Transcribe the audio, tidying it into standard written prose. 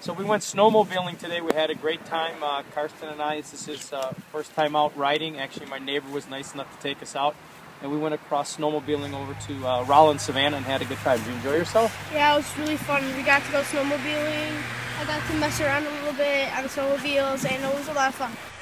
So we went snowmobiling today. We had a great time. Carsten and I, this is his first time out riding. Actually, my neighbor was nice enough to take us out. And we went across snowmobiling over to Rollins Savanna and had a good time. Did you enjoy yourself? Yeah, it was really fun. We got to go snowmobiling. I got to mess around a little bit on the snowmobiles, and it was a lot of fun.